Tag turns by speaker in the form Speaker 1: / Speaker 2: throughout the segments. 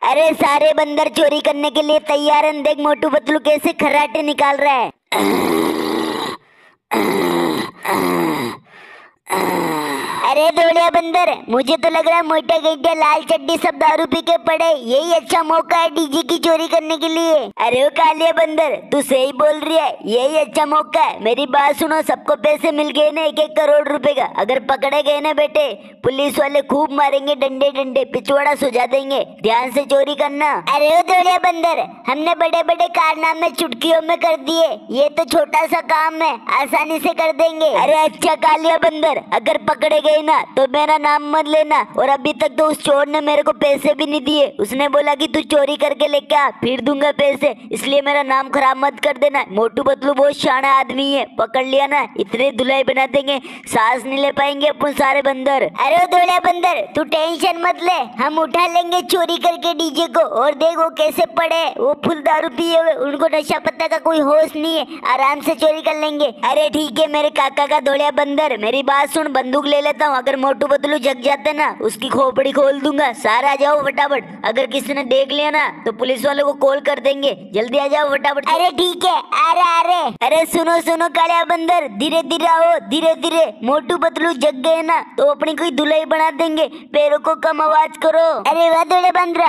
Speaker 1: अरे सारे बंदर चोरी करने के लिए तैयार हैं। देख मोटू पतलू कैसे खर्राटे निकाल रहा है। अरे दौड़िया बंदर, मुझे तो लग रहा है मोटा गैंडा लाल चड्डी सब दारू पी के पड़े, यही अच्छा मौका है डीजे की चोरी करने के लिए। अरे ओ कालिया बंदर, तू सही बोल रही है, यही अच्छा मौका है। मेरी बात सुनो, सबको पैसे मिल गए ना 1-1 करोड़ रुपए का। अगर पकड़े गए ना बेटे, पुलिस वाले खूब मारेंगे डंडे डंडे, पिछवाड़ा सुझा देंगे। ध्यान से चोरी करना। अरे ओ दौड़िया बंदर, हमने बड़े बड़े कारनामे चुटकियों में कर दिए, ये तो छोटा सा काम है, आसानी से कर देंगे। अरे अच्छा कालिया बंदर, अगर पकड़े गए ना तो मेरा नाम मत लेना। और अभी तक तो उस चोर ने मेरे को पैसे भी नहीं दिए। उसने बोला कि तू चोरी करके लेके आ, फिर दूंगा पैसे, इसलिए मेरा नाम खराब मत कर देना। मोटू पतलू बहुत शाना आदमी है, पकड़ लिया ना इतने धुलाई बना देंगे, सांस नहीं ले पाएंगे अपन सारे बंदर। अरे धोला बंदर, तू टेंशन मत ले, हम उठा लेंगे चोरी करके डीजे को। और देख वो कैसे पड़े, वो फुल दारू पिए हुए, उनको नशा पत्ता का कोई होश नहीं है, आराम से चोरी कर लेंगे। अरे ठीक है मेरे काका का धोलिया बंदर, मेरी बात सुन, बंदूक ले लेता हूँ। अगर मोटू पतलू जग जाते ना, उसकी खोपड़ी खोल दूंगा। सारा आ जाओ फटाफट, अगर किसी ने देख लिया ना तो पुलिस वालों को कॉल कर देंगे। जल्दी आ जाओ फटाफट। अरे ठीक है, आ रहे। अरे सुनो सुनो कालिया बंदर, धीरे धीरे आओ, धीरे धीरे। मोटू पतलू जग गए ना तो अपनी कोई धुलाई बना देंगे, पैरों को कम आवाज करो। अरे वाह धोले बंदरा,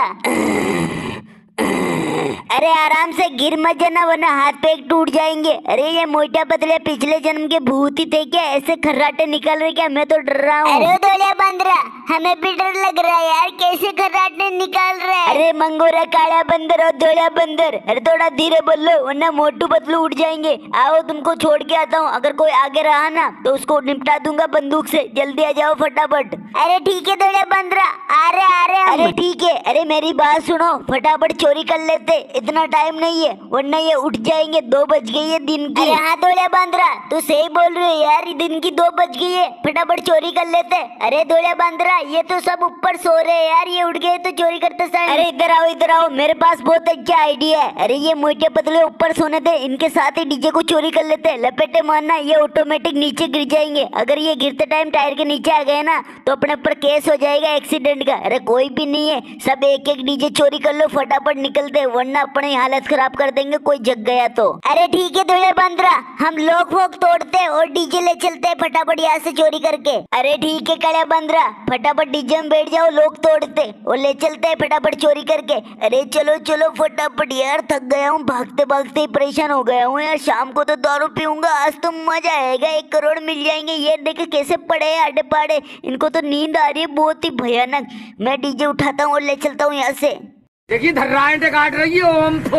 Speaker 1: अरे आराम से गिर मत जाना वरना हाथ पैर टूट जाएंगे। अरे ये मोटा पतले पिछले जन्म के भूत ही थे क्या, ऐसे खर्राटे निकल रहे क्या? मैं तो डर रहा हूँ। अरे धोलिया बंदरा, हमें भी डर लग रहा है यार, कैसे खर्राटे निकाल रहे हैं। अरे मंगोरा काला बंदर और धोलिया बंदर, अरे थोड़ा धीरे बोलो वरना मोटू पतलू उठ जाएंगे। आओ तुमको छोड़ के आता हूँ, अगर कोई आगे रहा ना तो उसको निपटा दूंगा बंदूक से। जल्दी आ जाओ फटाफट। अरे ठीक है धोलिया बंदरा, आ रहे। अरे ठीक है, अरे मेरी बात सुनो, फटाफट चोरी कर लेते, इतना टाइम नहीं है वरना ये उठ जाएंगे। 2 बज गई है दिन की। अरे हाँ धोलिया बंदरा, तू सही बोल रही है यार, दिन की 2 बज गई है, फटाफट चोरी कर लेते। अरे धोलिया बंदरा, ये तो सब ऊपर सो रहे हैं यार, ये उठ गए तो चोरी करते समय। अरे इधर आओ, मेरे पास बहुत अच्छा आइडिया है। अरे ये मोटे पतले ऊपर सोने थे, इनके साथ ही डीजे को चोरी कर लेते। लपेटे मारना, ये ऑटोमेटिक नीचे गिर जाएंगे। अगर ये गिरते टाइम टायर के नीचे आ गए ना तो अपने ऊपर केस हो जाएगा एक्सीडेंट का। अरे कोई भी नहीं है, सब एक एक डीजे चोरी कर लो, फटाफट निकलते, वरना अपनी हालत खराब कर देंगे कोई जग गया तो। अरे ठीक है धोले बंदरा, हम लोग फोक तोड़ते और डीजे ले चलते फटाफट यहाँ से चोरी करके। अरे ठीक है काला बंदरा, फटाफट डीजे में बैठ जाओ, लोग तोड़ते और ले चलते फटाफट चोरी करके। अरे चलो चलो फटाफट यार, थक गया हूँ, भागते भागते ही परेशान हो गया हूँ यार। शाम को तो दारू पीऊंगा, आज तो मजा आएगा, 1 करोड़ मिल जाएंगे। ये देखे कैसे पड़े हैं आड़े पाड़े, इनको तो नींद आ रही है बहुत ही भयानक। मैं डीजे उठाता हूँ और ले चलता हूँ यहाँ से।
Speaker 2: देखिए धर्राएं काट रही है ओम तो।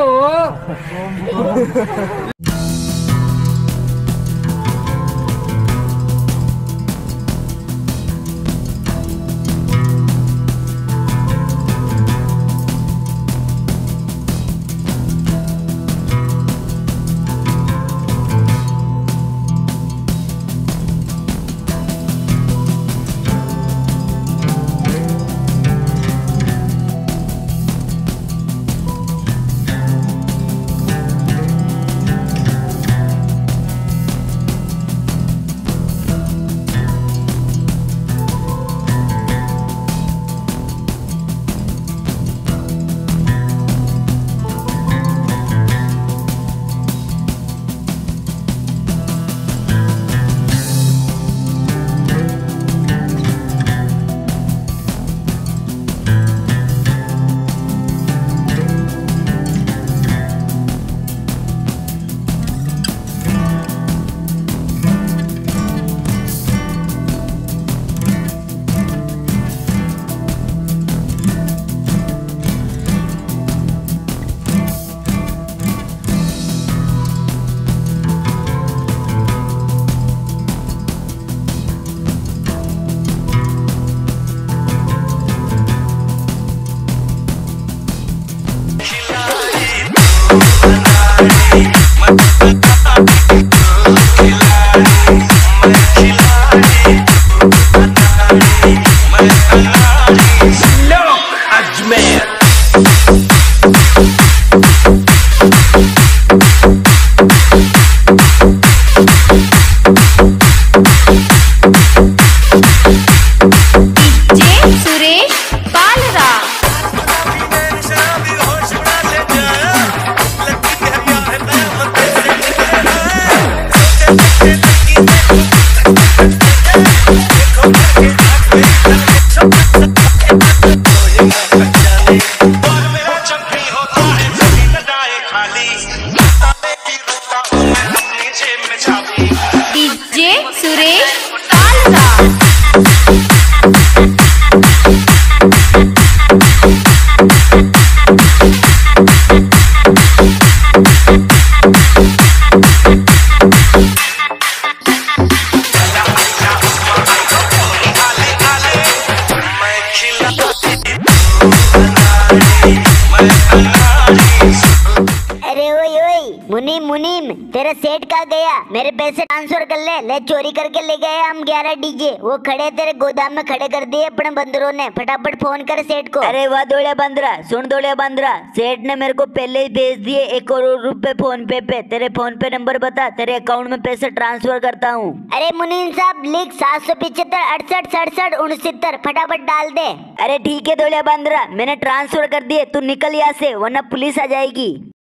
Speaker 1: तेरा सेठ कहाँ गया? मेरे पैसे ट्रांसफर कर ले चोरी करके ले गए हम 11 डीजे। वो खड़े तेरे गोदाम में खड़े कर दिए अपने बंदरों ने। फटाफट फोन कर सेठ को।
Speaker 3: अरे वाह दौड़िया बंदरा, सुन दौड़िया बंदरा, सेठ ने मेरे को पहले ही भेज दिए 1 करोड़ रुपए फोन पे तेरे फोन पे नंबर बता, तेरे अकाउंट में पैसे ट्रांसफर करता हूँ।
Speaker 1: अरे मुनीम साहब लिख 775 68 67 69, फटाफट डाल दे।
Speaker 3: अरे ठीक है दौड़िया बंदरा, मैंने ट्रांसफर कर दिए, तू निकल यहाँ से वरना पुलिस आ जाएगी।